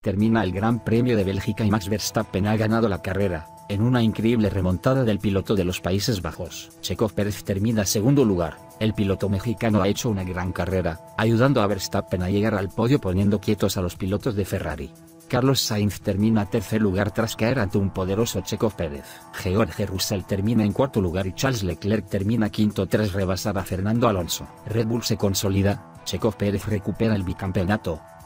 Termina el Gran Premio de Bélgica y Max Verstappen ha ganado la carrera, en una increíble remontada del piloto de los Países Bajos. Checo Pérez termina segundo lugar. El piloto mexicano ha hecho una gran carrera, ayudando a Verstappen a llegar al podio poniendo quietos a los pilotos de Ferrari. Carlos Sainz termina tercer lugar tras caer ante un poderoso Checo Pérez. George Russell termina en cuarto lugar y Charles Leclerc termina quinto tras rebasar a Fernando Alonso. Red Bull se consolida, Checo Pérez recupera el bicampeonato,